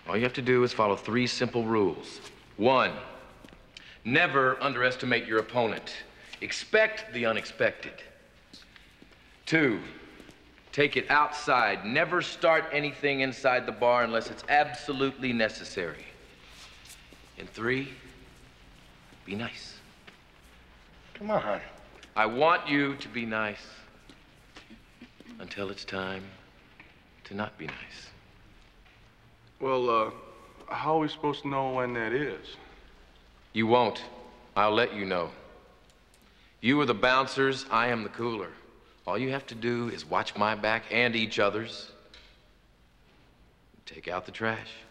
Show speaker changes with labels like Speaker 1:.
Speaker 1: All you have to do is follow 3 simple rules. 1, never underestimate your opponent. Expect the unexpected. 2, take it outside. Never start anything inside the bar unless it's absolutely necessary. And 3, be nice.
Speaker 2: Come on.
Speaker 1: I want you to be nice until it's time to not be nice.
Speaker 2: Well, how are we supposed to know when that is?
Speaker 1: You won't. I'll let you know. You are the bouncers, I am the cooler. All you have to do is watch my back and each other's. Take out the trash.